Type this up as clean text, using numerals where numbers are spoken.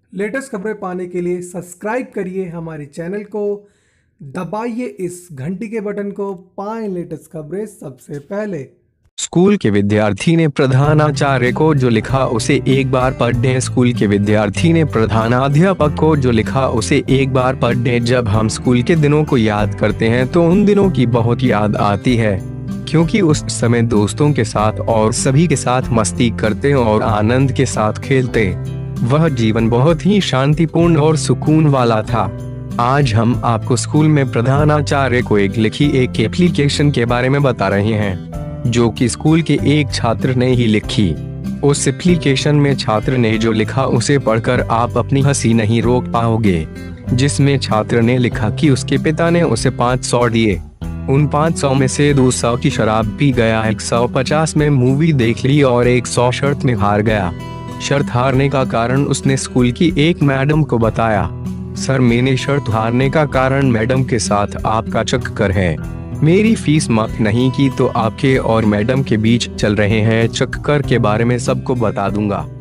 Latest खबरें पाने के लिए सब्सक्राइब करिए हमारे चैनल को, दबाइए इस घंटी के बटन को, पाएं लेटेस्ट खबरें सबसे पहले। स्कूल के विद्यार्थी ने प्रधानाचार्य को जो लिखा उसे एक बार पढ़ें। स्कूल के विद्यार्थी ने प्रधानाध्यापक को जो लिखा उसे एक बार पढ़ें। जब हम स्कूल के दिनों को याद करते हैं तो उन दिनों की बहुत याद आती है, क्योंकि उस समय दोस्तों के साथ और सभी के साथ मस्ती करते और आनंद के साथ खेलते। वह जीवन बहुत ही शांतिपूर्ण और सुकून वाला था। आज हम आपको स्कूल में प्रधानाचार्य को लिखी एक एप्लीकेशन के बारे में बता रहे हैं, जो कि स्कूल के एक छात्र ने ही लिखी। उस एप्लीकेशन में छात्र ने जो लिखा उसे पढ़कर आप अपनी हंसी नहीं रोक पाओगे। जिसमें छात्र ने लिखा कि उसके पिता ने उसे 500 दिए। उन 500 में से 200 की शराब पी गया, 150 में मूवी देख ली और 100 शर्त में हार गया। शर्त हारने का कारण उसने स्कूल की एक मैडम को बताया। सर, मैंने शर्त हारने का कारण मैडम के साथ आपका चक्कर है। मेरी फीस माफ नहीं की तो आपके और मैडम के बीच चल रहे हैं चक्कर के बारे में सबको बता दूंगा।